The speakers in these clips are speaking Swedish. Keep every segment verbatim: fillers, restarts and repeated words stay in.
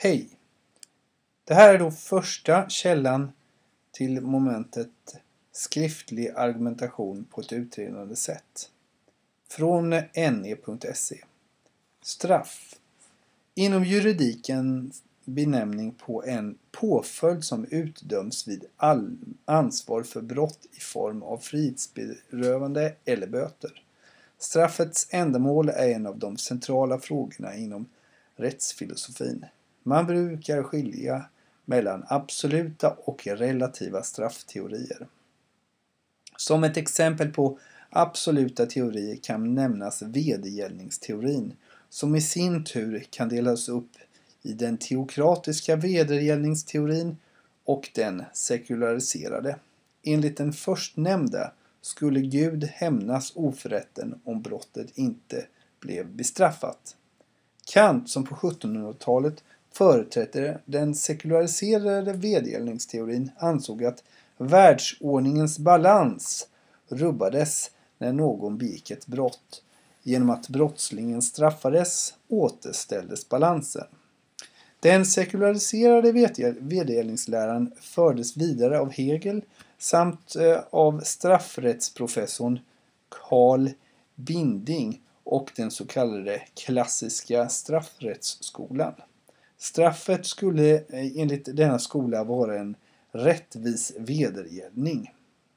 Hej! Det här är då första källan till momentet skriftlig argumentation på ett utredande sätt. Från N E punkt se. Straff. Inom juridiken benämning på en påföljd som utdöms vid all ansvar för brott i form av frihetsberövande eller böter. Straffets ändamål är en av de centrala frågorna inom rättsfilosofin. Man brukar skilja mellan absoluta och relativa straffteorier. Som ett exempel på absoluta teorier kan nämnas vedergällningsteorin, som i sin tur kan delas upp i den teokratiska vedergällningsteorin och den sekulariserade. Enligt den förstnämnda skulle Gud hämnas oförrätten om brottet inte blev bestraffat. Kant, som på sjuttonhundratalet företrädde den sekulariserade vedergällningsteorin, ansåg att världsordningens balans rubbades när någon begick ett brott. Genom att brottslingen straffades återställdes balansen. Den sekulariserade vedergällningsläran fördes vidare av Hegel samt av straffrättsprofessorn Carl Binding och den så kallade klassiska straffrättsskolan. Straffet skulle enligt denna skola vara en rättvis vedergällning.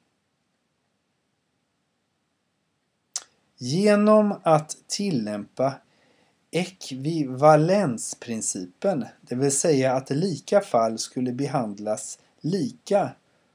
Genom att tillämpa ekvivalensprincipen, det vill säga att lika fall skulle behandlas lika,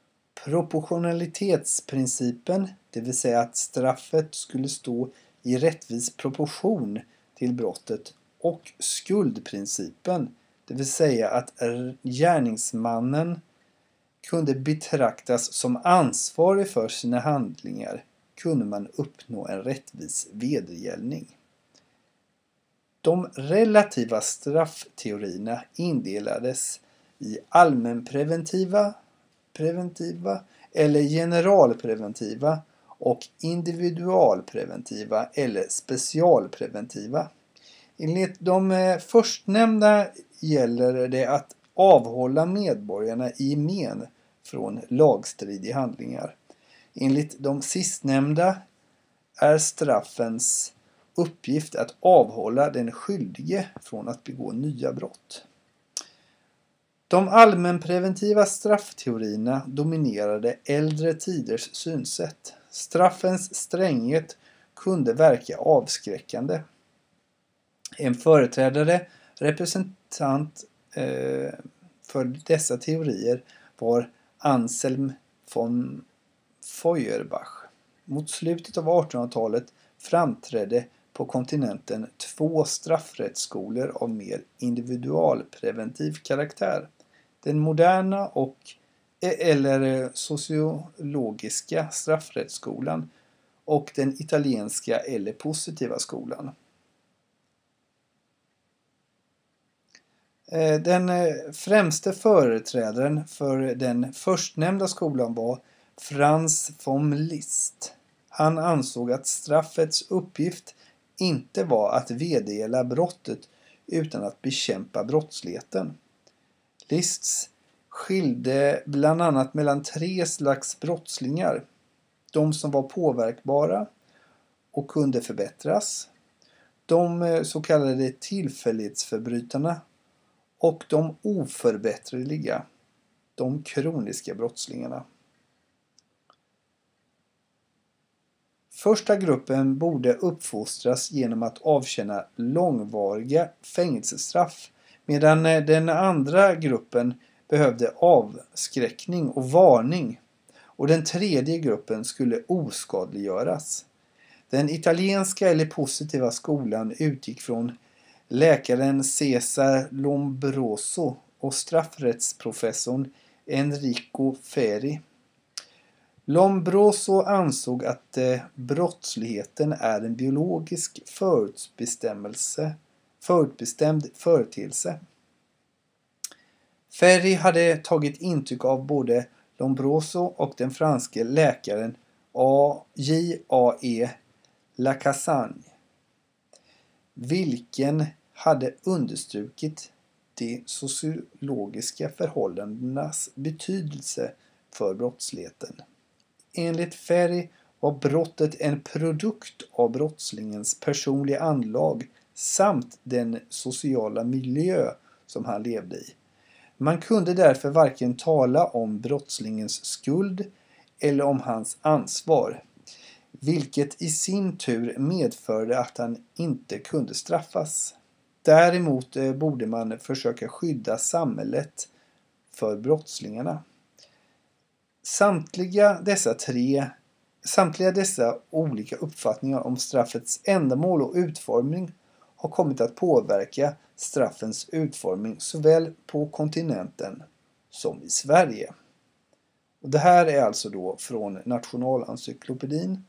proportionalitetsprincipen, det vill säga att straffet skulle stå i rättvis proportion till brottet, och skuldprincipen, det vill säga att gärningsmannen kunde betraktas som ansvarig för sina handlingar, kunde man uppnå en rättvis vedergällning. De relativa straffteorierna indelades i allmänpreventiva, preventiva eller generalpreventiva och individualpreventiva eller specialpreventiva. Enligt de förstnämnda gäller det att avhålla medborgarna i men från lagstridiga handlingar. Enligt de sistnämnda är straffens uppgift att avhålla den skyldige från att begå nya brott. De allmänpreventiva straffteorierna dominerade äldre tiders synsätt. Straffens stränghet kunde verka avskräckande. En företrädare, representant eh, för dessa teorier var Anselm von Feuerbach. Mot slutet av artonhundratalet framträdde på kontinenten två straffrättsskolor av mer individualpreventiv karaktär. Den moderna och eller sociologiska straffrättsskolan och den italienska eller positiva skolan. Den främste företrädaren för den förstnämnda skolan var Franz von Liszt. Han ansåg att straffets uppgift inte var att vedergälla brottet utan att bekämpa brottsligheten. Liszt skilde bland annat mellan tre slags brottslingar. De som var påverkbara och kunde förbättras. De så kallade tillfällighetsförbrytarna och de oförbätterliga, de kroniska brottslingarna. Första gruppen borde uppfostras genom att avtjäna långvariga fängelsestraff, medan den andra gruppen behövde avskräckning och varning, och den tredje gruppen skulle oskadliggöras. Den italienska eller positiva skolan utgick från läkaren Cesare Lombroso och straffrättsprofessorn Enrico Ferri. Lombroso ansåg att eh, brottsligheten är en biologisk förutbestämmelse, förutbestämd företeelse. Ferri hade tagit intryck av både Lombroso och den franske läkaren J A E Lacassagne, vilken hade understrukit de sociologiska förhållandenas betydelse för brottsligheten. Enligt Ferry var brottet en produkt av brottslingens personliga anlag samt den sociala miljö som han levde i. Man kunde därför varken tala om brottslingens skuld eller om hans ansvar, vilket i sin tur medförde att han inte kunde straffas. Däremot borde man försöka skydda samhället för brottslingarna. Samtliga dessa tre, samtliga dessa olika uppfattningar om straffets ändamål och utformning har kommit att påverka straffens utformning såväl på kontinenten som i Sverige. Och det här är alltså då från Nationalencyklopedin